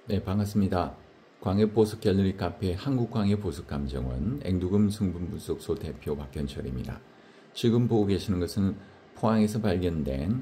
네, 반갑습니다. 광역보석 갤러리 카페 한국광역보석감정원 앵두금 성분분석소 대표 박현철입니다. 지금 보고 계시는 것은 포항에서 발견된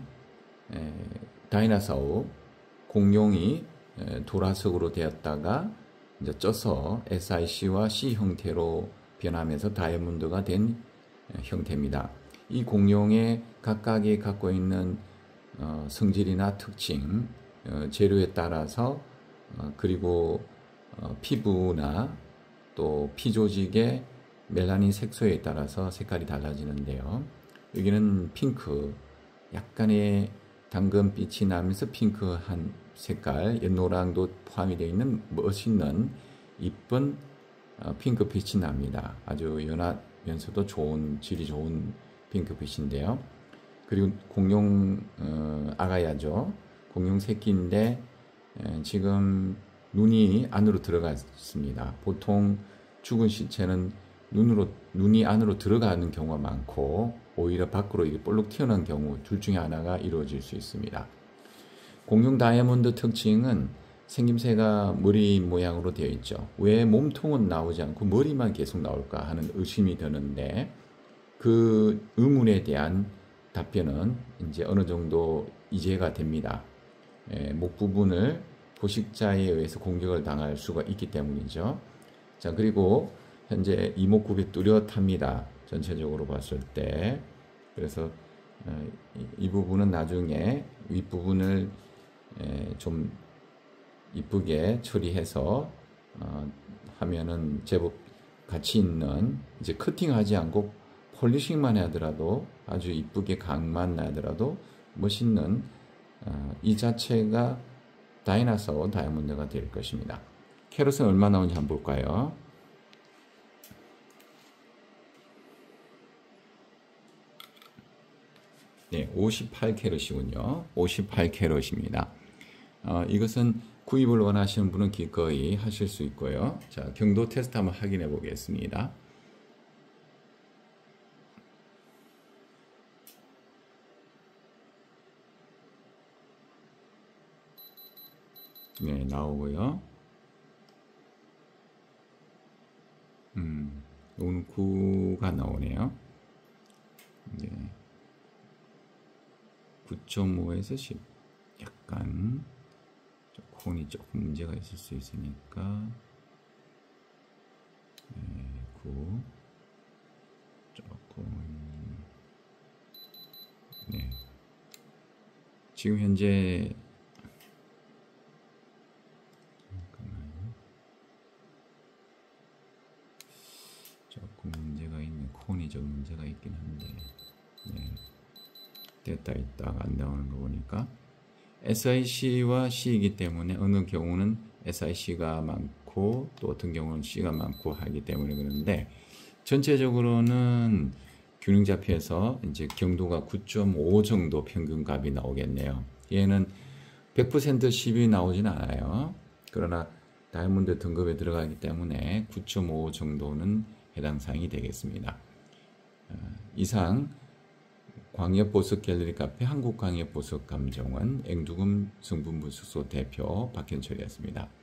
다이나소우 공룡이 도라석으로 되었다가 이제 쪄서 SiC와 C 형태로 변하면서 다이아몬드가 된 형태입니다. 이 공룡의 각각이 갖고 있는 성질이나 특징, 재료에 따라서 그리고 피부나 또 피조직의 멜라닌 색소에 따라서 색깔이 달라지는데요. 여기는 핑크, 약간의 당근빛이 나면서 핑크한 색깔, 연노랑도 포함이 되어 있는 멋있는 이쁜 핑크빛이 납니다. 아주 연하면서도 좋은, 질이 좋은 핑크빛인데요. 그리고 공룡 아가야죠. 공룡 새끼인데 지금 눈이 안으로 들어갔습니다. 보통 죽은 시체는 눈이 안으로 들어가는 경우가 많고 오히려 밖으로 이렇게 볼록 튀어나온 경우 둘 중에 하나가 이루어질 수 있습니다. 공룡 다이아몬드 특징은 생김새가 머리 모양으로 되어 있죠. 왜 몸통은 나오지 않고 머리만 계속 나올까 하는 의심이 드는데 그 의문에 대한 답변은 이제 어느 정도 이해가 됩니다. 목 부분을 포식자에 의해서 공격을 당할 수가 있기 때문이죠. 자, 그리고 현재 이목구비 뚜렷합니다. 전체적으로 봤을 때. 그래서 이 부분은 나중에 윗부분을 좀 이쁘게 처리해서 하면은 제법 가치 있는, 이제 커팅하지 않고 폴리싱만 하더라도 아주 이쁘게 각만 나더라도 멋있는 이 자체가 다이나소우 다이아몬드가 될 것입니다. 캐럿은 얼마 나오는지 한번 볼까요? 네, 58캐럿이군요. 58캐럿입니다. 이것은 구입을 원하시는 분은 기꺼이 하실 수 있고요. 자, 경도 테스트 한번 확인해 보겠습니다. 네, 나오고요. 오늘 9가 나오네요. 네. 9.5에서 10. 약간 콘이 조금 문제가 있을 수 있으니까 9 조금. 네. 지금 현재 조금 문제가 있는, 콘이 좀 문제가 있긴 한데, 네. 됐다 있다가 안 나오는 거 보니까 SiC와 C이기 때문에 어느 경우는 SiC가 많고 또 어떤 경우는 C가 많고 하기 때문에 그런데 전체적으로는 균형잡이에서 이제 경도가 9.5 정도 평균값이 나오겠네요. 얘는 100% 10이 나오진 않아요. 그러나 다이아몬드 등급에 들어가기 때문에 9.5 정도는 해당 사항이 되겠습니다. 이상 광역보석 갤러리 카페 한국광역보석감정원 앵두금 성분분석소 대표 박현철이었습니다.